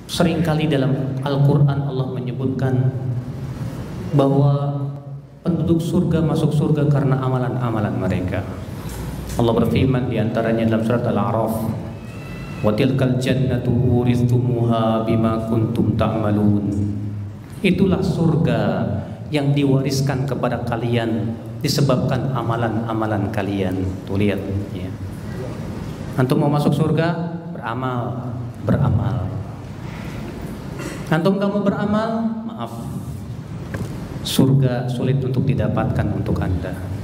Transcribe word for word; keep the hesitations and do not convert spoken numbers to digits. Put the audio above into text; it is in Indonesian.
Seringkali dalam Al-Quran Allah menyebutkan bahwa penduduk surga masuk surga karena amalan-amalan mereka. Allah berfirman di antaranya dalam surat Al-A'raf, "Wa tilkal jannatu uristumuha bima kuntum ta'malun." Itulah surga yang diwariskan kepada kalian disebabkan amalan-amalan kalian. Tuh lihat ya. Antum mau masuk surga, beramal, beramal. Antum kamu beramal, maaf, surga sulit untuk didapatkan untuk Anda.